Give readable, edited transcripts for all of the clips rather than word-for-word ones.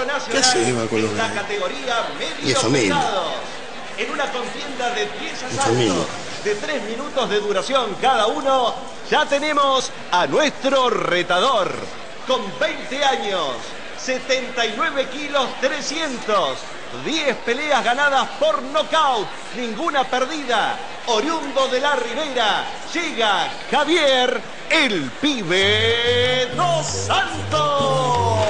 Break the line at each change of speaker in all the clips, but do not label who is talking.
nacional en la categoría medios pesados. En una contienda de 10 asaltos de 3 minutos de duración cada uno, ya tenemos a nuestro retador con 20 años, 79 kilos 300, 10 peleas ganadas por nocaut, ninguna perdida, oriundo de la Ribera, llega Javier el Pibe dos Santos.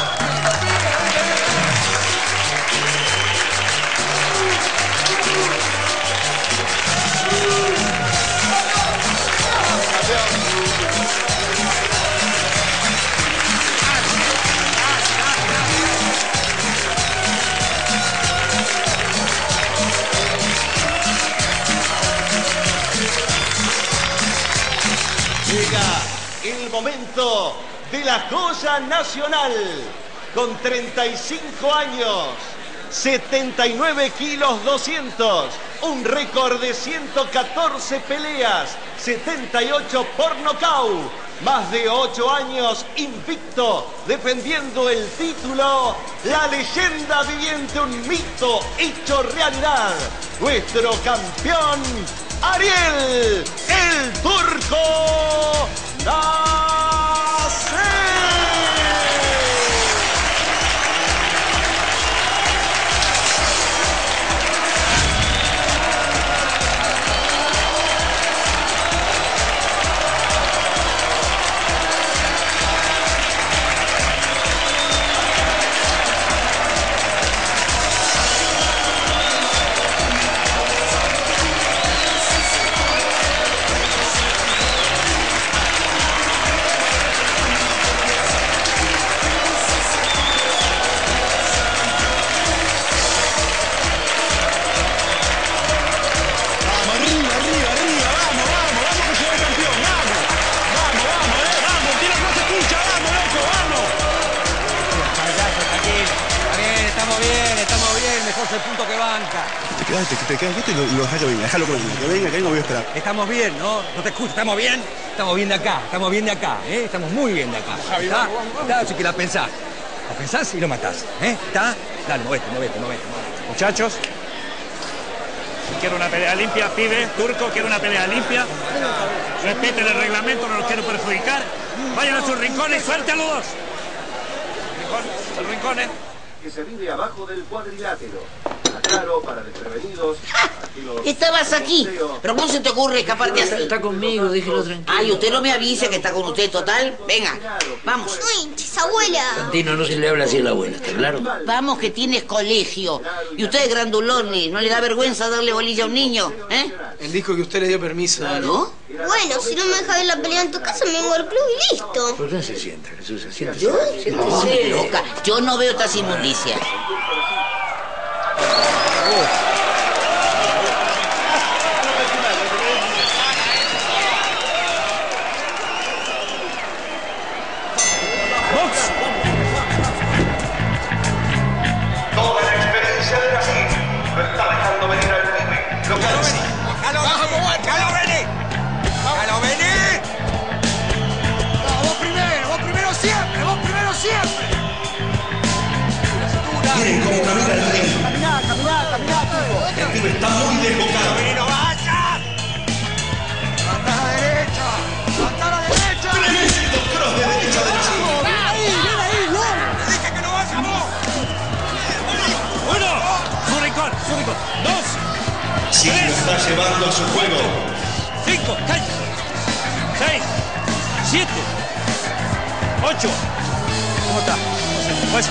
Llega el momento de la joya nacional. Con 35 años, 79 kilos 200, un récord de 114 peleas, 78 por nocaut, más de 8 años invicto, defendiendo el título, la leyenda viviente, un mito hecho realidad, nuestro campeón, Ariel, el Turco Nasser.
El punto que banca.
Te quedas quieto y lo déjalo que venga, que no voy a esperar.
Estamos bien, ¿no? No te escucho, ¿estamos bien? Estamos bien de acá, ¿eh? Estamos muy bien de acá. ¿Está? Si que la pensás. La pensás y lo matás, ¿eh? ¿Está? Dale, movete.
Muchachos, quiero una pelea limpia, pibe, Turco, quiero una pelea limpia. Respeten el reglamento, no los quiero perjudicar. Vayan a sus rincones, suelten a los dos. El rincón,
que se vive abajo del cuadrilátero. Aclaro para desprevenidos.
Estabas aquí, pero ¿cómo se te ocurre escaparte así?
Está conmigo, déjelo tranquilo.
Ay, usted no me avise que está con usted, total. Venga, vamos.
No hinches, abuela.
Santino, no se le habla así a la abuela, ¿está claro?
Vamos, que tienes colegio. Y usted es grandulones, ¿no le da vergüenza darle bolilla a un niño?
Él dijo que usted le dio permiso.
¿No?
Bueno, si no me deja ver la pelea en tu casa, me vengo al club y listo.
¿Por qué no se sienta, Jesús? Siéntese.
¿Yo? Siéntese, loca. Yo no veo estas inmundicias.
Toda la experiencia de Brasil lo está dejando venir al pibe. Lo que sí.
¡Déjalo venir! No, vos primero siempre.
Miren cómo camina el rey.
Caminá, tipo.
El pibe está muy desbocado.
¡No vayas! ¡Levantá a la derecha!
Tremendo cross de derecha de Brasil.
¡Ven ahí, no! ¡Te dije que no vayas vos!
Uno, su rincón. Dos,
Sí, lo está llevando a su juego.
5, 6, 7, 8. ¿Cómo está? Pues.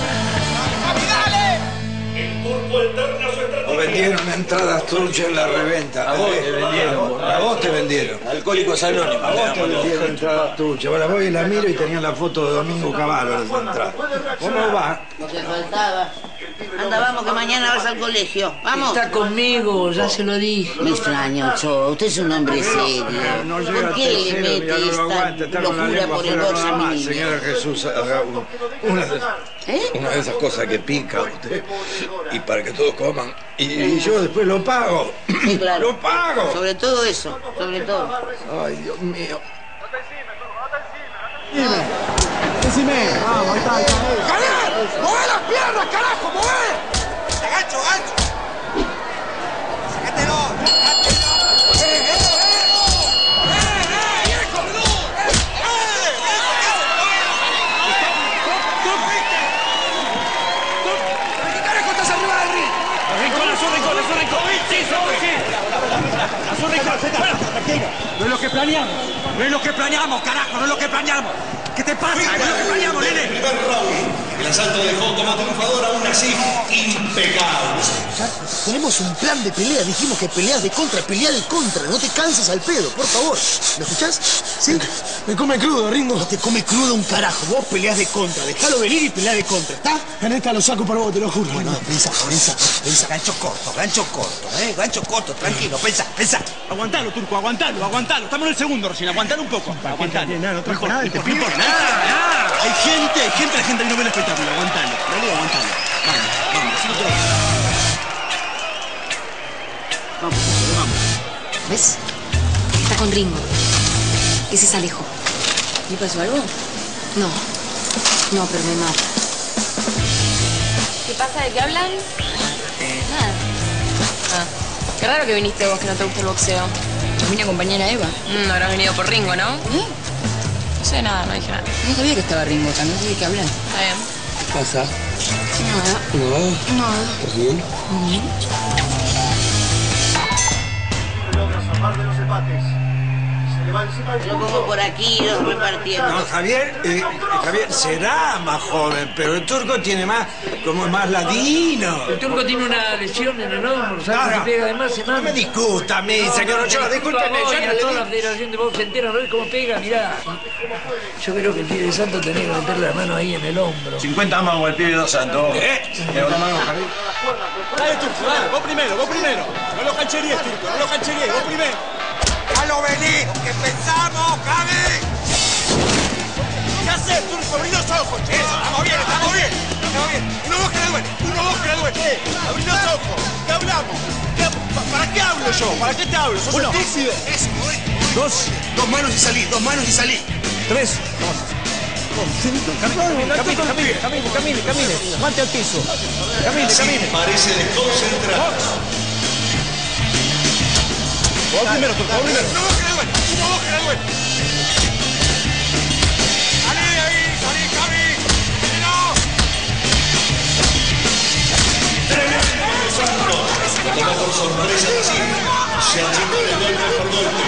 El turco eterna su estrategia.
Nos vendieron entradas truchas en la reventa.
A vos te vendieron.
A vos te vendieron.
Alcohólicos Anónimos.
A vos te vendieron entradas truchas. Bueno, voy y la miro y tenían la foto de Domingo Cavallo en la entrada. ¿Vos no vas?
Lo que faltaba. Anda, vamos, que mañana vas al colegio. Vamos.
Está conmigo, ya se lo dije.
Me extraño, Cho. Usted es un hombre serio.
No llega
¿Por
al
qué le
tercero,
mete
ya no lo
esta
aguanta, está con la
locura
lengua
por el
fuera
bolso a
nada
mi
más.
niña?
Señora Jesús, haga una
¿Eh?
de esas cosas que pica usted y para que todos coman. Y yo después lo pago.
Sí, claro.
Lo pago.
Sobre todo eso, sobre todo.
Ay, Dios mío.
Decime. Vamos, ahí está. ¡Javier! ¡Movela!
piso, a su rincón.
No es lo que planeamos. No es lo que planeamos, carajo. No es lo que planeamos. ¿Qué te pasa? No es lo que planeamos, nene.
Primer round. El asalto dejó como triunfador aún así impecable.
Ya tenemos un plan de pelea. Dijimos que peleas de contra, pelea de contra. No te canses al pedo, por favor. ¿Me escuchás? ¿Sí?
Me come crudo, Ringo.
No te come crudo un carajo. Vos peleas de contra. Dejalo venir y pelea de contra. ¿Está?
En esta lo saco para vos, te lo juro.
No, pensa.
Gancho corto, gancho corto, tranquilo, pensa.
Aguantalo, Turco, aguantalo. Estamos en el segundo recién, aguantalo un poco. Aguantalo.
No trajo nada, te
No importa, nada. Hay gente, la gente no ve el espectáculo. Aguantalo, dale, aguantalo. Vamos, así no te vamos,
¿Ves? Está con Ringo. Ese es Alejo.
¿Le pasó algo?
No, pero me mata.
¿Qué pasa? ¿De qué hablan? Nada. Ah, qué raro que viniste vos, que no te gusta el boxeo.
Mi compañera Eva.
No habrás venido por Ringo, ¿no? No sé nada, no dije nada.
No sabía que estaba Ringo acá, no sé de qué hablan.
Está bien.
¿Qué pasa?
Nada.
¿Estás bien?
Logra zafar de los empates. Se le va encima el
Yo como por aquí los repartiendo.
No, Javier será más joven, pero el turco tiene más, como más ladino.
El turco tiene una lesión en el hombro, ¿sabes?
Claro.
Que pega de más en más.
No me discuta a mí, señor Ochoa, discúlpeme.
Yo
Yo no
a
le
toda
di-
la Federación de Box entera, ¿no ves cómo pega? Mirá. Yo creo que el pibe de Santos tenía que meterle la mano ahí en el hombro.
50 mangos el pibe de Dos Santos.
Dale, Turco, dale. Vos primero. No lo cancheríes, Turco, vos primero. ¡Déjalo venir! ¡Que pensamos, Javi! ¿Qué haces, Turco? Abrí los ojos, che. Estamos bien. Uno, dos, que le duele. Abrí los ojos. ¿Qué hablamos? ¿Para qué hablo yo? ¿Para qué te hablo? ¿Sos estúpido?
Dos manos y salí.
3. Camine. Mante al piso. Camine.
Parece desconcentrado.
Vos primero, Turco, vos primero.
Uno, dos, que le duele.
¡Salí de ahí, Javi!
Lo tomó por sorpresa así. Se achicó el golpe por golpe.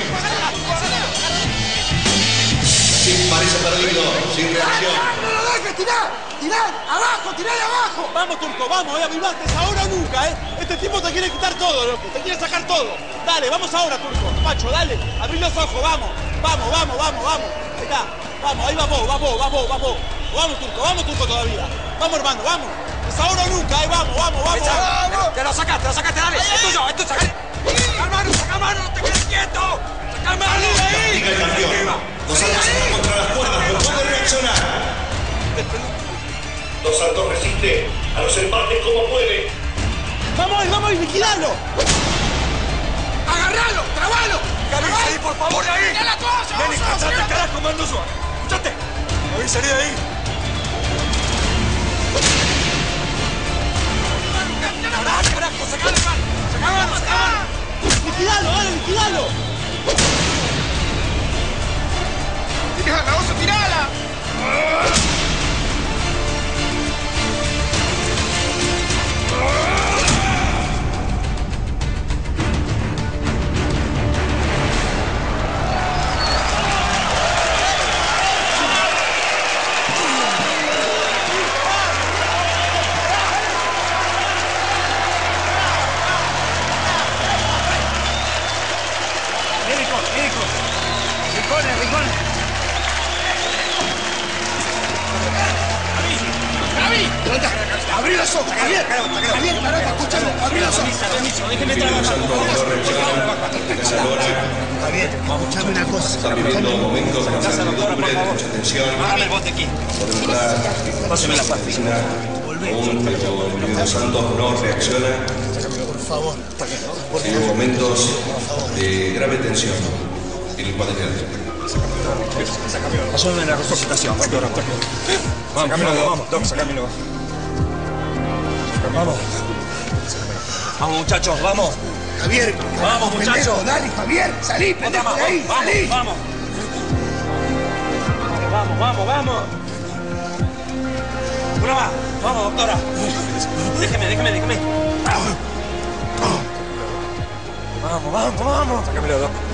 Sí, parece perdido, sin reacción.
¡No lo dejes! ¡Tirá de abajo!
Vamos, Turco, vamos, avivate, es ahora o nunca, Este tipo te quiere quitar todo, loco, te quiere sacar todo. Dale, vamos ahora, Turco. Macho, dale, abrí los ojos, vamos. Ahí está, vamos, ahí vamos. Vamos, Turco, todavía. Vamos, hermano, vamos. Es ahora o nunca, vamos. Te lo sacaste, dale. Es tuyo, saca mano, no te quedes quieto. Saca mano.
Castiga el campeón. Dos Santos está contra las cuerdas, pero puede reaccionar. Dos Santos resiste a los empates como puede.
Vamos, liquidalo.
¡Agarralo! ¡Trabalo!
Salí, por favor, de ahí. Ven, cachate, carajo, mando suave. Escuchate. Voy a salir de ahí. Carajo, sacá mano. Liquidalo. ¡Tirala, oso, tirala!
Rincones.
¡Abrí los ojos! ¡Javier, carajo, escúchame! ¡Abrí los ojos!
Déjenme trabajar.
Javier, escúchame una cosa.
Están viviendo momentos de incertidumbre, de mucha tensión.
Dame el bote aquí.
Por entrar,
Pásame la pastilla.
aún cuando el Río de Santos no reacciona.
Por favor.
Hay momentos de grave tensión en el cuadrilátero.
Pásame la resucitación. Vamos, Doc, sacámelo. Vamos, muchachos, vamos.
Javier.
Vamos, muchachos.
Pendejo, dale, Javier. Salí, pendejo, de ahí. Salí.
Vamos. Una más. Vamos, doctora. Déjeme.
vamos. Sácame los dos.